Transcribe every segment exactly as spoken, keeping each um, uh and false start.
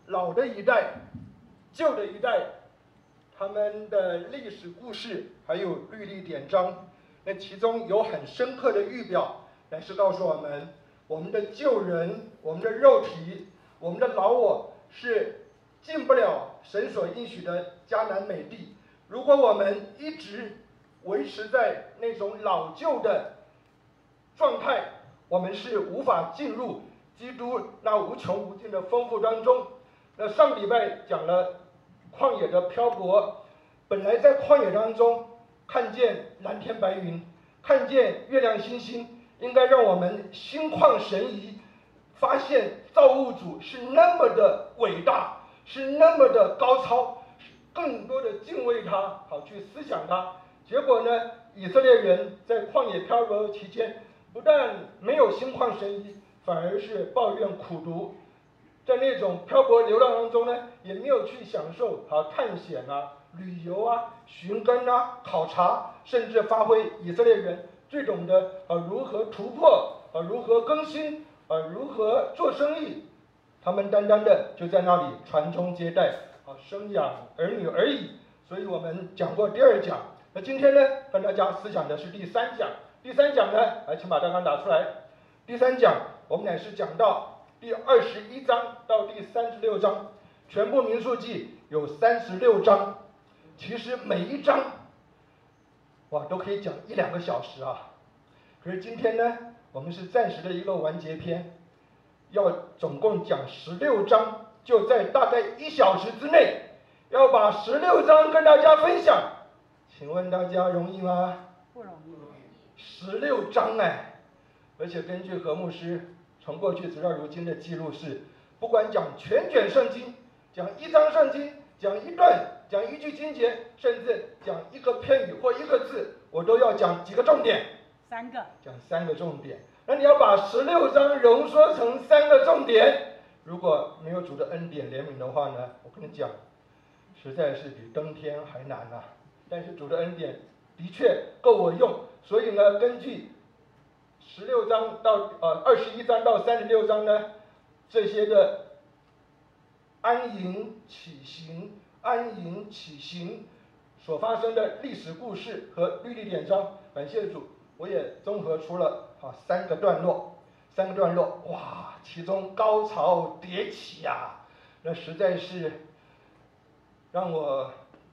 老的一代、旧的一代，他们的历史故事还有律例典章，那其中有很深刻的预表，乃是告诉我们，我们的旧人、我们的肉体、我们的老我是进不了神所应许的迦南美地。如果我们一直维持在那种老旧的状态，我们是无法进入基督那无穷无尽的丰富当中。那上个礼拜讲了旷野的漂泊，本来在旷野当中看见蓝天白云，看见月亮星星，应该让我们心旷神怡，发现造物主是那么的伟大，是那么的高超，更多的敬畏他，好去思想他。结果呢，以色列人在旷野漂泊期间，不但没有心旷神怡，反而是抱怨苦读，在那种漂泊流浪当中呢，也没有去享受啊探险啊、旅游啊、寻根啊、考察，甚至发挥以色列人最懂得啊如何突破啊、如何更新啊、如何做生意。他们单单的就在那里传宗接代啊，生养儿女而已。所以我们讲过第二讲，那今天呢，跟大家思想的是第三讲。第三讲呢，来，请把大纲打出来。第三讲我们乃是讲到第二十一章到第三十六章，全部民数记有三十六章，其实每一章，哇，都可以讲一两个小时啊。可是今天呢，我们是暂时的一个完结篇，要总共讲十六章，就在大概一小时之内，要把十六章跟大家分享。请问大家容易吗？ 不容易。 十六章哎，而且根据何牧师从过去直到如今的记录是，不管讲全卷圣经，讲一章圣经，讲一段，讲一句经节，甚至讲一个片语或一个字，我都要讲几个重点。 三个。 讲三个重点。那你要把十六章浓缩成三个重点，如果没有主的恩典怜悯的话呢，我跟你讲，实在是比登天还难啊。但是主的恩典的确够我用，所以呢，根据十六章到呃二十一章到三十六章呢，这些的安营起行、安营起行所发生的历史故事和律例典章，感谢主，我也综合出了啊三个段落，三个段落，哇，其中高潮迭起呀、啊，那实在是让我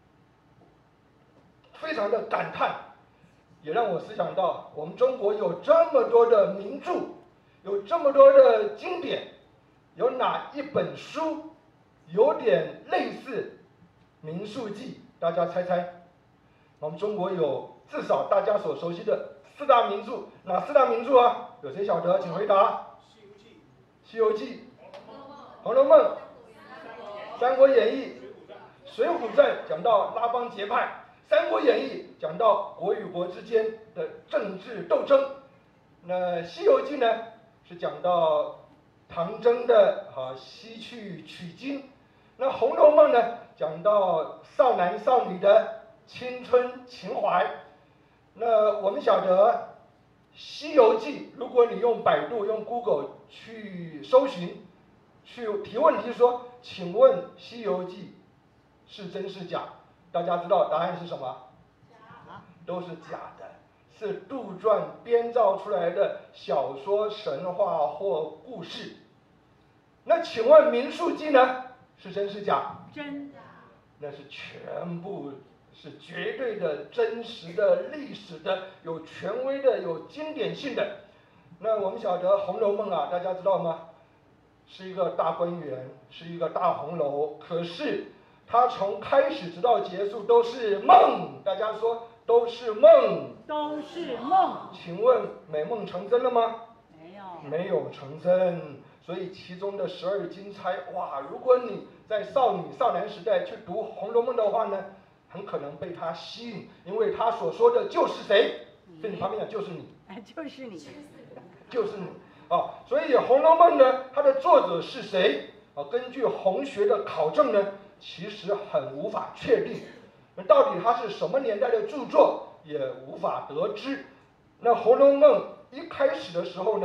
非常的感叹，也让我思想到，我们中国有这么多的名著，有这么多的经典，有哪一本书有点类似《民数记》？大家猜猜？我们中国有至少大家所熟悉的四大名著，哪四大名著啊？有谁晓得？请回答。《西游记》、《红楼梦》、《三国演义》、《水浒传》讲到拉帮结派。《三国演义》讲到国与国之间的政治斗争，那《西游记》呢是讲到唐僧的啊西去取经，那《红楼梦》呢讲到少男少女的青春情怀。那我们晓得，《西游记》如果你用百度、用 Google 去搜寻，去提问题说，请问《西游记》是真是假？大家知道答案是什么？假，都是假的，是杜撰编造出来的小说、神话或故事。那请问《民数记》呢？是真是假？ 真。 那是全部是绝对的、真实的、历史的、有权威的、有经典性的。那我们晓得《红楼梦》啊，大家知道吗？是一个大观园，是一个大红楼，可是它从开始直到结束都是梦，大家说都是梦， 都是梦。 请问美梦成真了吗？ 没有， 没有成真。所以其中的十二金钗，哇，如果你在少女少男时代去读《红楼梦》的话呢，很可能被它吸引，因为它所说的就是谁？对你旁边讲就是你， 哎，就是你， 就是你啊。所以《红楼梦》呢，它的作者是谁啊？根据红学的考证呢，其实很无法确定，那到底它是什么年代的著作，也无法得知。那《红楼梦》一开始的时候呢，啊，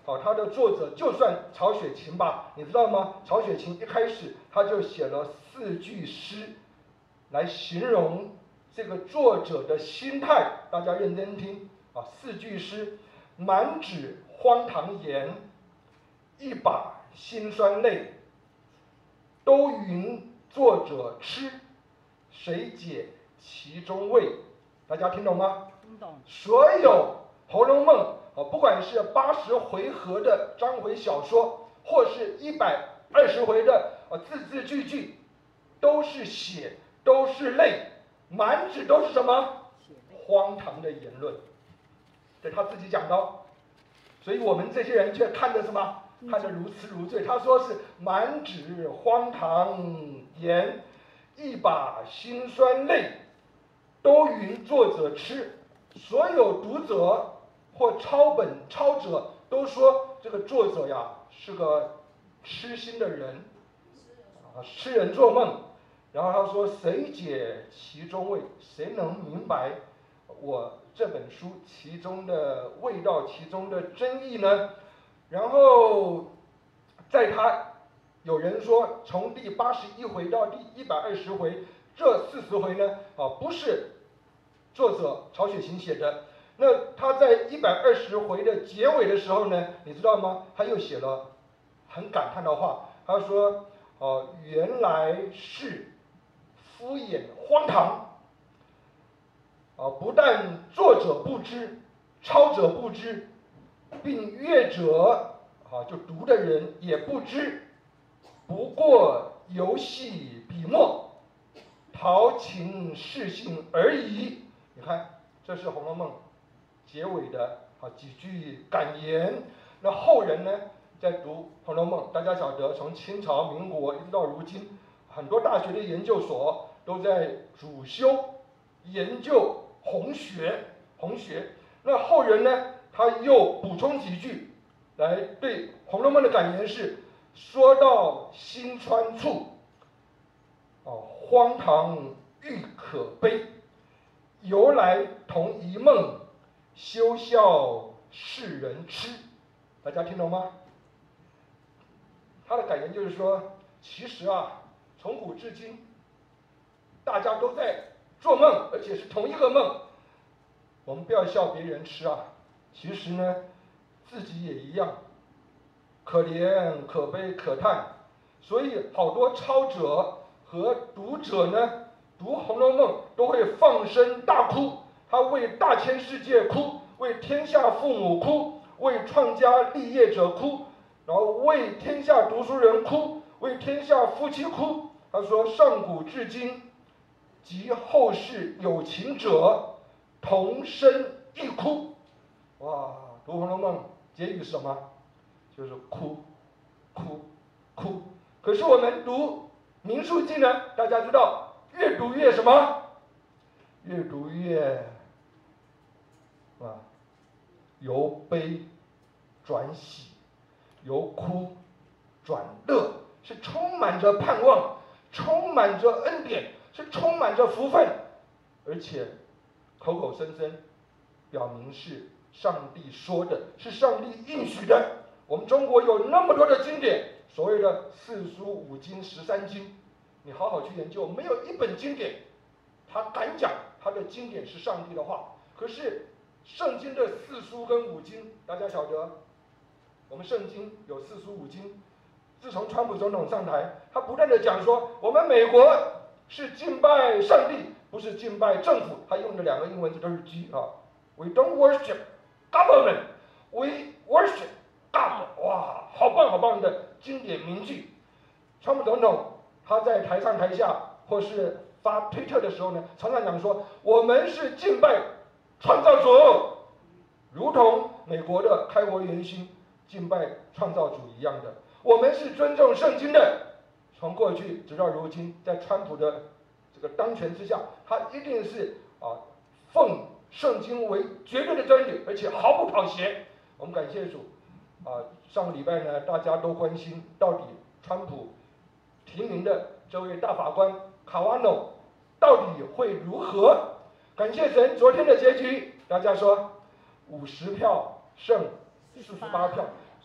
哦，它的作者就算曹雪芹吧，你知道吗？曹雪芹一开始他就写了四句诗，来形容这个作者的心态。大家认真听啊，四句诗：满纸荒唐言，一把辛酸泪，都云作者痴，谁解其中味？大家听懂吗？ 听懂。 所有《红楼梦》啊，不管是八十回合的章回小说，或是一百二十回的啊字字句句，都是血，都是泪，满纸都是什么？荒唐的言论。这他自己讲的，所以我们这些人却看着什么？看得如痴如醉。他说是满纸荒唐言，一把辛酸泪，都云作者痴。所有读者或抄本抄者都说这个作者呀是个痴心的人，啊，痴人做梦。然后他说谁解其中味？谁能明白我这本书其中的味道，其中的真意呢？然后在他有人说从第八十一回到第一百二十回，这四十回呢啊不是作者曹雪芹写的。那他在一百二十回的结尾的时候呢，你知道吗？他又写了很感叹的话。他说哦、呃，原来是敷衍荒唐啊！不但作者不知，抄者不知，并阅者啊，就读的人也不知，不过游戏笔墨，陶情事性而已。你看，这是《红楼梦》结尾的啊几句感言。那后人呢，在读《红楼梦》，大家晓得，从清朝、民国一直到如今，很多大学的研究所都在主修研究红学。红学，那后人呢，他又补充几句，来对《红楼梦》的感言是：说到心川处，哦，荒唐欲可悲，由来同一梦，休笑世人痴。大家听懂吗？他的感言就是说，其实啊，从古至今，大家都在做梦，而且是同一个梦。我们不要笑别人痴啊，其实呢，自己也一样，可怜、可悲、可叹。所以好多抄者和读者呢，读《红楼梦》都会放声大哭，他为大千世界哭，为天下父母哭，为创家立业者哭，然后为天下读书人哭，为天下夫妻哭。他说上古至今，及后世有情者，同声一哭。哇，读《红楼梦》结语是什么？就是哭，哭，哭。可是我们读《民数记》呢，大家知道，越读越什么？越读越啊，由悲转喜，由哭转乐，是充满着盼望，充满着恩典，是充满着福分，而且口口声声表明是上帝说的，是上帝应许的。我们中国有那么多的经典，所谓的四书五经十三经，你好好去研究，没有一本经典他敢讲他的经典是上帝的话。可是圣经的四书跟五经，大家晓得，我们圣经有四书五经。自从川普总统上台，他不断的讲说，我们美国是敬拜上帝，不是敬拜政府。他用的两个英文字都是 G 啊 ，We don't worship government, we worship God。哇，好棒好棒的经典名句。川普总统他在台上台下或是发推特的时候呢，常常讲说，我们是敬拜创造主，如同美国的开国元勋敬拜创造主一样的。我们是尊重圣经的，从过去直到如今，在川普的这个当权之下，他一定是啊奉圣经为绝对的真理，而且毫不妥协。我们感谢主啊！上个礼拜呢，大家都关心到底川普提名的这位大法官卡瓦诺到底会如何？感谢神，昨天的结局，大家说五十票胜四十八票。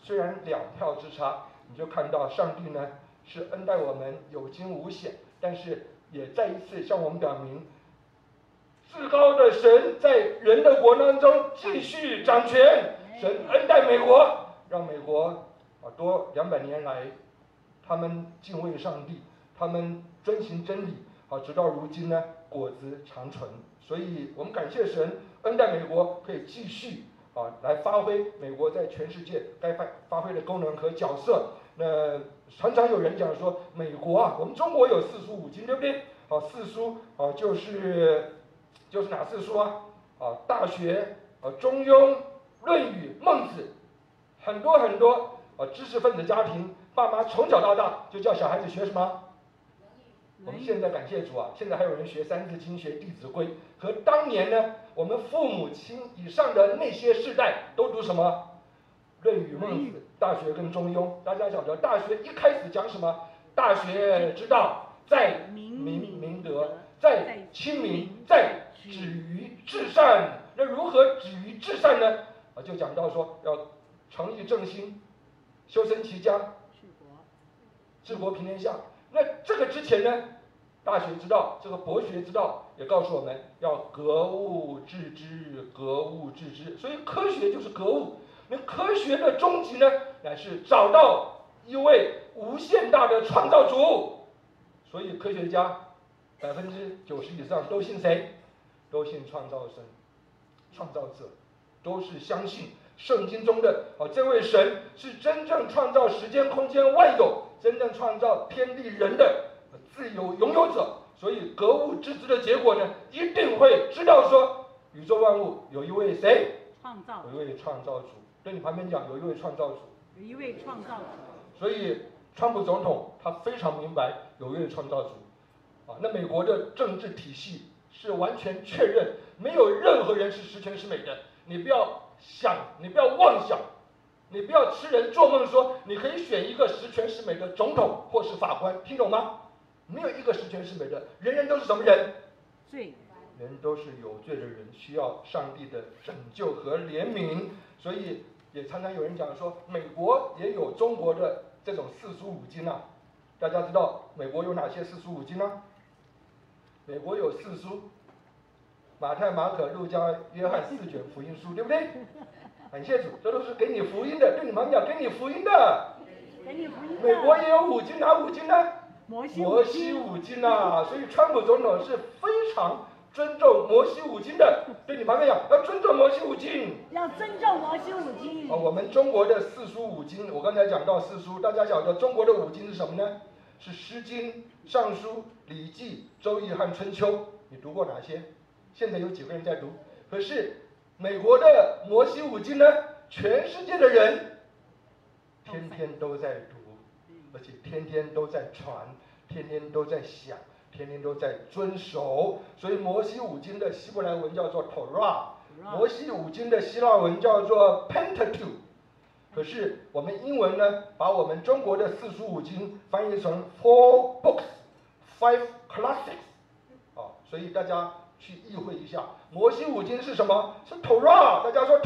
虽然两票之差，你就看到上帝呢是恩待我们有惊无险，但是也再一次向我们表明，至高的神在人的国当中继续掌权。神恩待美国，让美国啊多两百年来，他们敬畏上帝，他们遵行真理，啊，直到如今呢果子长存。所以我们感谢神恩待美国，可以继续啊来发挥美国在全世界该发发挥的功能和角色。那常常有人讲说，美国啊，我们中国有四书五经，对不对？啊，四书啊就是就是哪四书啊？啊，大学、啊中庸、论语、孟子，很多很多啊知识分子家庭，爸妈从小到大就叫小孩子学什么？我们现在感谢主啊，现在还有人学三字经、学弟子规。和当年呢，我们父母亲以上的那些世代都读什么？论语、孟子、大学跟中庸。大家晓得，大学一开始讲什么？大学之道，在明明德，在亲民，在止于至善。那如何止于至善呢？啊，就讲到说要诚意正心，修身齐家，治国平天下。那这个之前呢，大学之道，这个博学之道也告诉我们要格物致知，格物致知。所以科学就是格物。那科学的终极呢，乃是找到一位无限大的创造主。所以科学家百分之九十以上都信谁？都信创造神、创造者，都是相信圣经中的啊这位神是真正创造时间空间万有，真正创造天地人的自由拥有者。所以格物致知的结果呢，一定会知道说宇宙万物有一位谁？ 创造， 有一位创造主。对你旁边讲，有一位创造主， 有一位创造主。 所以川普总统他非常明白有一位创造主啊。那美国的政治体系是完全确认没有任何人是十全十美的。你不要想，你不要妄想，你不要痴人做梦说你可以选一个十全十美的总统或是法官，听懂吗？没有一个十全十美的，人人都是什么人？ 罪人都是有罪的人，需要上帝的拯救和怜悯。所以也常常有人讲说，美国也有中国的这种四书五经啊。大家知道美国有哪些四书五经呢？美国有四书，马太、马可、路加、约翰四卷福音书，对不对？感谢主，这都是给你福音的，对你们讲给你福音的。 给你福音的。 美国也有五经，哪五经呢？ 摩西摩西五经啊。所以川普总统是非常尊重摩西五经的，对你旁边讲要尊重摩西五经， 要尊重摩西五经。 啊，我们中国的四书五经，我刚才讲到四书，大家晓得中国的五经是什么呢？是《诗经》、《尚书》、《礼记》、《周易》和《春秋》。你读过哪些？现在有几个人在读？可是美国的摩西五经呢，全世界的人天天都在读，而且天天都在传，天天都在想，天天都在遵守。所以摩西五经的希伯来文叫做 Torah， 摩西五经的希腊文叫做 Pentateuch。可是我们英文呢，把我们中国的四书五经翻译成 Four Books, Five Classics， 啊，所以大家去意会一下，摩西五经是什么？是 Torah， 大家说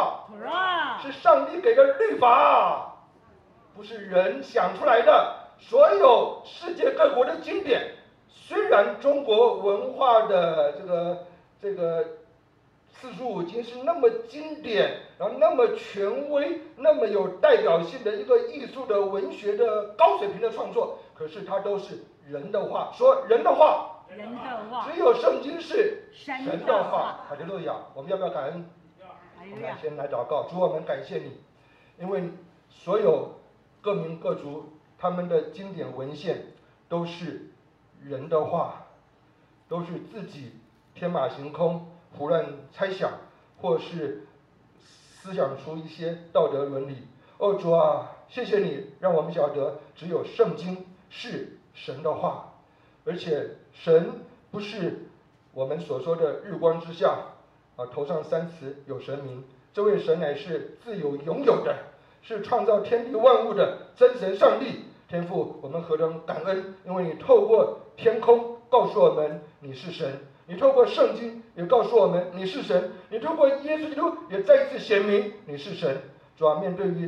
Torah， 是上帝给的律法，不是人想出来的。所有世界各国的经典，虽然中国文化的这个这个四书五经是那么经典，然后那么权威，那么有代表性的一个艺术的文学的高水平的创作，可是它都是人的话，说人的话， 人的话， 只有圣经是神的的话。哈利路亚！我们要不要感恩？我们先来祷告，主，我们感谢你，因为所有各民各族他们的经典文献都是人的话，都是自己天马行空胡乱猜想，或是思想出一些道德伦理。哦，主啊，谢谢你让我们晓得只有圣经是神的话，而且神不是我们所说的日光之下啊头上三尺有神明，这位神乃是自有永有的，是创造天地万物的真神上帝。天父，我们何等感恩，因为你透过天空告诉我们你是神，你透过圣经也告诉我们你是神，你透过耶稣基督也再一次显明你是神。主啊，面对于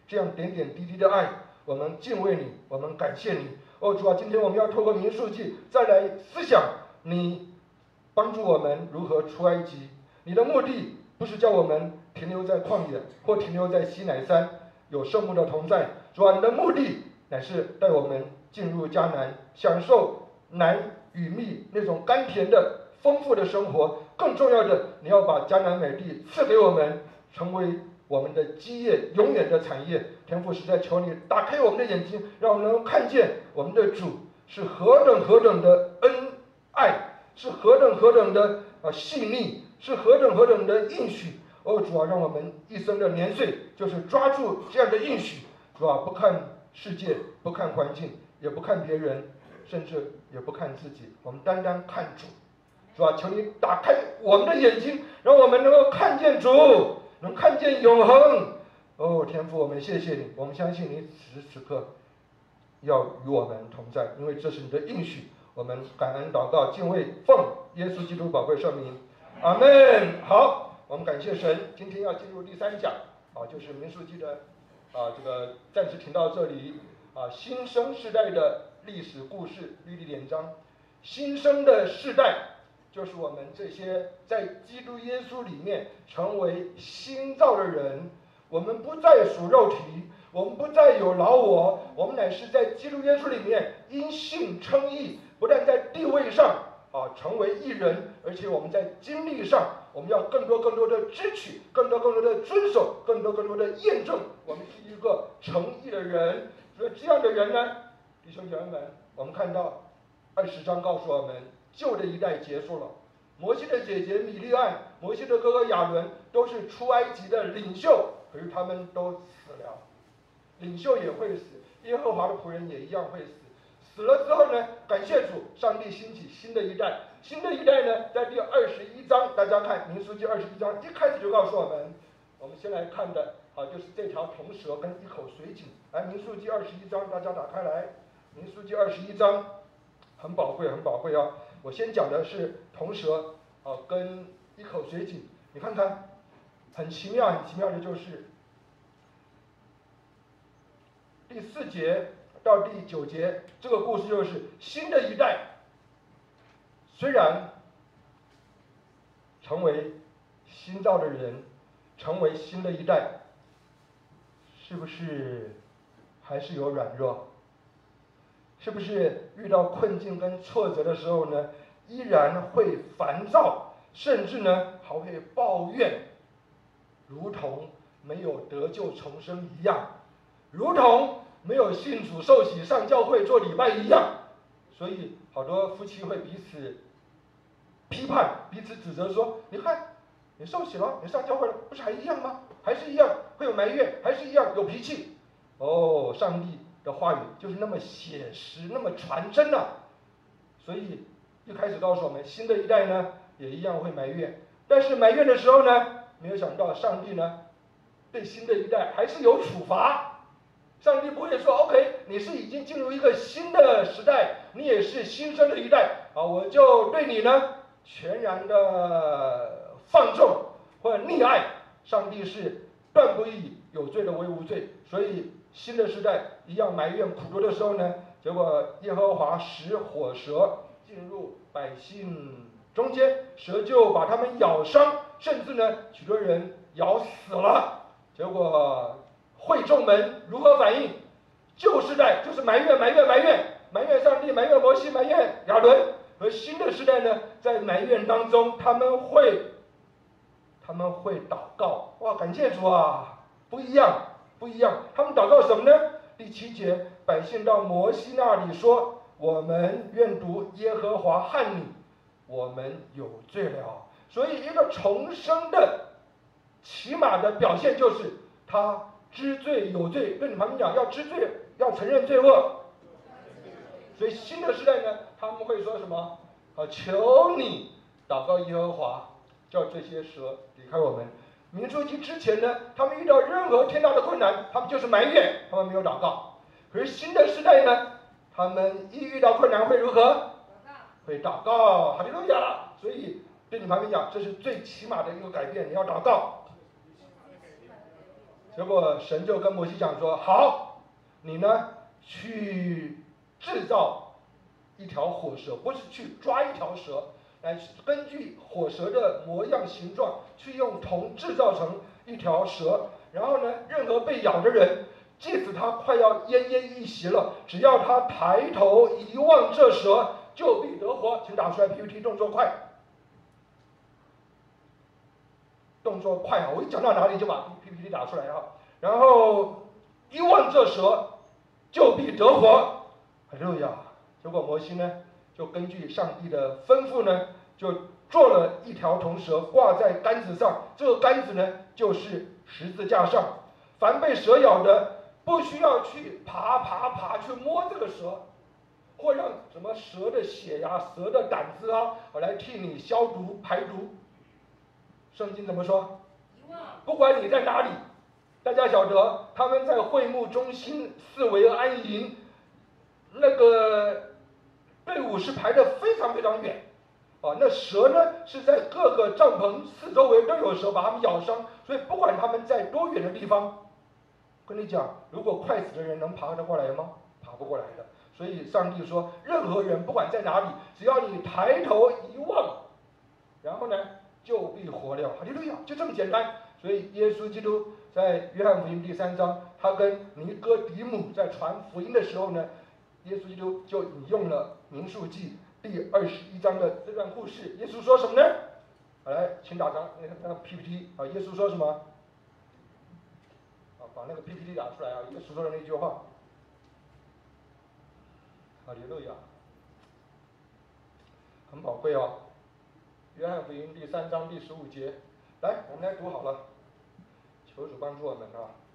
这样点点滴滴的爱，我们敬畏你，我们感谢你。哦，主啊，今天我们要透过民数记再来思想你帮助我们如何出埃及。你的目的不是叫我们停留在旷野或停留在西乃山有圣母的同在，主啊，你的目的乃是带我们进入迦南，享受南与蜜那种甘甜的丰富的生活。更重要的，你要把迦南美地赐给我们，成为我们的基业，永远的产业。天父实在求你打开我们的眼睛，让我们能看见我们的主是何等何等的恩爱，是何等何等的啊细腻，是何等何等的应许。哦，主啊，让我们一生的年岁就是抓住这样的应许，主啊，不看世界，不看环境，也不看别人，甚至也不看自己，我们单单看主。主啊，求你打开我们的眼睛，让我们能够看见主，能看见永恒。哦，天父，我们谢谢你，我们相信你此时此刻要与我们同在，因为这是你的应许。我们感恩祷告敬畏，奉耶稣基督宝贵圣名，阿门。好，我们感谢神。今天要进入第三讲啊，就是民数记的啊，这个暂时停到这里啊。新生世代的历史故事律例典章，新生的世代就是我们这些在基督耶稣里面成为新造的人。我们不再属肉体，我们不再有老我，我们乃是在基督耶稣里面因信称义。不但在地位上啊成为义人，而且我们在经历上，我们要更多更多的支取，更多更多的遵守，更多更多的验证，我们是一个诚义的人。所以这样的人呢，弟兄姐妹们，我们看到二十章告诉我们，旧的一代结束了。摩西的姐姐米利暗，摩西的哥哥亚伦都是出埃及的领袖，可是他们都死了。领袖也会死，耶和华的仆人也一样会死。死了之后呢，感谢主，上帝兴起新的一代。新的一代呢，在第二十一章，大家看民数记二十一章一开始就告诉我们，我们先来看的啊，就是这条铜蛇跟一口水井。来，民数记二十一章，大家打开来，民数记二十一章很宝贵，很宝贵啊。我先讲的是铜蛇啊跟一口水井，你看看，很奇妙，很奇妙的就是第四节到第九节，这个故事就是新的一代虽然成为新造的人，成为新的一代，是不是还是有软弱？是不是遇到困境跟挫折的时候呢，依然会烦躁，甚至呢还会抱怨，如同没有得救重生一样，如同没有信主受洗上教会做礼拜一样。所以好多夫妻会彼此批判，彼此指责说，你看你受洗了，你上教会了，不是还一样吗？还是一样会有埋怨，还是一样有脾气。哦，上帝的话语就是那么写实，那么传真啊。所以一开始告诉我们，新的一代呢也一样会埋怨，但是埋怨的时候呢，没有想到上帝呢对新的一代还是有处罚。上帝不会说 OK， 你是已经进入一个新的时代，你也是新生的一代啊，我就对你呢全然的放纵或者溺爱。上帝是断不以有罪的为无罪，所以新的时代一样埋怨苦毒的时候呢，结果耶和华使火蛇进入百姓中间，蛇就把他们咬伤，甚至呢许多人咬死了。结果会众们如何反应？旧时代就是埋怨埋怨埋怨埋怨上帝，埋怨摩西，埋怨亚伦。而新的时代呢，在埋怨当中，他们会他们会祷告。哇，感谢主啊，不一样不一样。他们祷告什么呢？第七节，百姓到摩西那里说，我们愿读耶和华恨你，我们有罪了。所以一个重生的起码的表现就是他知罪有罪，对你旁边讲要知罪，要承认罪恶。所以新的时代呢，他们会说什么？啊，求你祷告耶和华，叫这些蛇离开我们。民数记之前呢，他们遇到任何天大的困难，他们就是埋怨，他们没有祷告。可是新的时代呢，他们一遇到困难会如何？会祷告，哈利路亚。所以对你旁边讲，这是最起码的一个改变，你要祷告。 结果神就跟摩西讲说：好，你呢去制造一条火蛇，不是去抓一条蛇，来根据火蛇的模样形状，去用铜制造成一条蛇。然后呢，任何被咬的人，即使他快要奄奄一息了，只要他抬头一望这蛇，就必得活。请打出来 P P T， 动作快。动作快啊！我一讲到哪里就把 P P T 打出来啊。然后一望这蛇，就必得活。哈利路亚！结果摩西呢，就根据上帝的吩咐呢，就做了一条铜蛇，挂在杆子上。这个杆子呢，就是十字架上。凡被蛇咬的，不需要去爬爬爬去摸这个蛇，或让什么蛇的血呀、蛇的胆子啊，来替你消毒排毒。圣经怎么说？不管你在哪里，大家晓得他们在会幕中心四围安营，那个队伍是排得非常非常远，啊，那蛇呢是在各个帐篷四周围都有蛇把他们咬伤，所以不管他们在多远的地方，跟你讲，如果快死的人能爬得过来吗？爬不过来的。所以上帝说，任何人不管在哪里，只要你抬头一望，然后呢就必活了。哈利路亚，就这么简单。所以耶稣基督在约翰福音第三章，他跟尼哥底母在传福音的时候呢，耶稣基督就引用了民数记第二十一章的这段故事。耶稣说什么呢？好，来，请打张那个那个 P P T 啊。耶稣说什么？啊，把那个 P P T 打出来啊。耶稣说的那句话。哈利路亚，很宝贵哦。约翰福音第三章第十五节，来，我们来读好了，求主帮助我们啊。